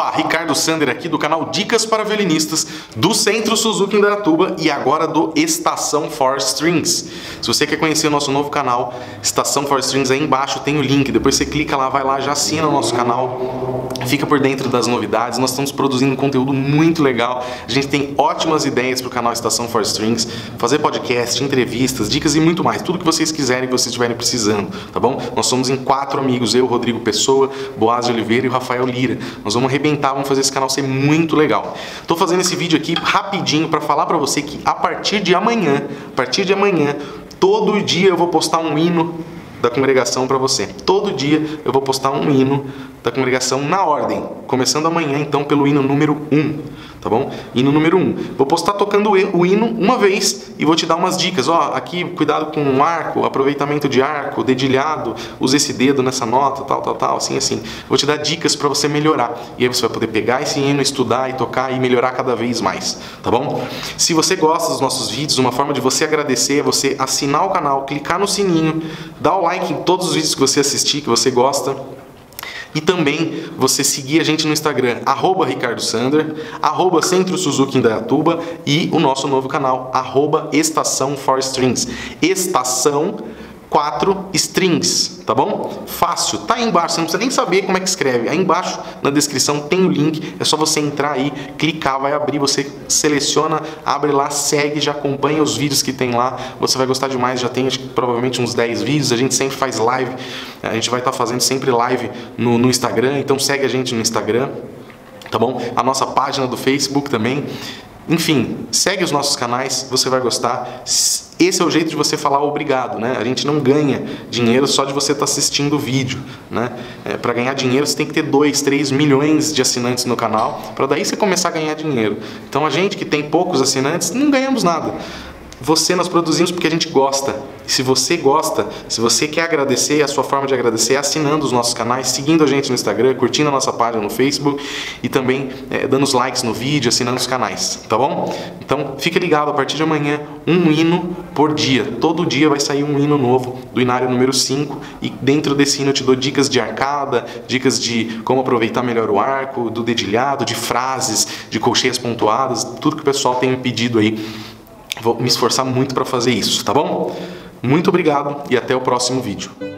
Opa, Ricardo Sander aqui do canal Dicas para Violinistas do Centro Suzuki Indaiatuba e agora do Estação For Strings. Se você quer conhecer o nosso novo canal, Estação For Strings, aí embaixo tem o link, depois você clica lá, vai lá, já assina o nosso canal, fica por dentro das novidades. Nós estamos produzindo conteúdo muito legal, a gente tem ótimas ideias para o canal Estação For Strings, fazer podcast, entrevistas, dicas e muito mais, tudo que vocês quiserem e vocês estiverem precisando, tá bom? Nós somos em 4 amigos, eu, Rodrigo Pessoa, Boaz de Oliveira e o Rafael Lira. Nós vamos arrebentar, vamos fazer esse canal ser muito legal. Tô fazendo esse vídeo aqui rapidinho para falar para você que a partir de amanhã, todo dia eu vou postar um hino da congregação para você. Todo dia eu vou postar um hino da congregação na ordem, começando amanhã então pelo hino número 1, tá bom? Hino número 1. Vou postar tocando o hino uma vez e vou te dar umas dicas. Ó, aqui cuidado com o arco, aproveitamento de arco, dedilhado, use esse dedo nessa nota, tal, assim. Vou te dar dicas para você melhorar. E aí você vai poder pegar esse hino, estudar e tocar e melhorar cada vez mais, tá bom? Se você gosta dos nossos vídeos, uma forma de você agradecer é você assinar o canal, clicar no sininho, dar o like em todos os vídeos que você assistir, que você gosta. E também você seguir a gente no Instagram, @RicardoSander, @Centro Suzuki Indaiatuba e o nosso novo canal, @Estação For Strings. Estação 4 Strings, tá bom? Fácil, tá aí embaixo, você não precisa nem saber como é que escreve. Aí embaixo na descrição tem o link, é só você entrar aí, clicar, vai abrir, você seleciona, abre lá, segue, já acompanha os vídeos que tem lá. Você vai gostar demais, já tem acho que, provavelmente uns 10 vídeos, a gente sempre faz live, a gente vai estar fazendo sempre live no Instagram, então segue a gente no Instagram, tá bom? A nossa página do Facebook também. Enfim, segue os nossos canais, você vai gostar. Esse é o jeito de você falar obrigado, né? A gente não ganha dinheiro só de você estar assistindo o vídeo, né? Para ganhar dinheiro você tem que ter 2, 3 milhões de assinantes no canal, para daí você começar a ganhar dinheiro. Então a gente que tem poucos assinantes, não ganhamos nada. Nós produzimos porque a gente gosta. E se você gosta, se você quer agradecer, a sua forma de agradecer é assinando os nossos canais, seguindo a gente no Instagram, curtindo a nossa página no Facebook e também dando os likes no vídeo, assinando os canais, tá bom? Então fique ligado, a partir de amanhã, um hino por dia. Todo dia vai sair um hino novo do Inário número 5 e dentro desse hino eu te dou dicas de arcada, dicas de como aproveitar melhor o arco, do dedilhado, de frases, de colcheias pontuadas, tudo que o pessoal tem me pedido aí. Vou me esforçar muito para fazer isso, tá bom? Muito obrigado e até o próximo vídeo.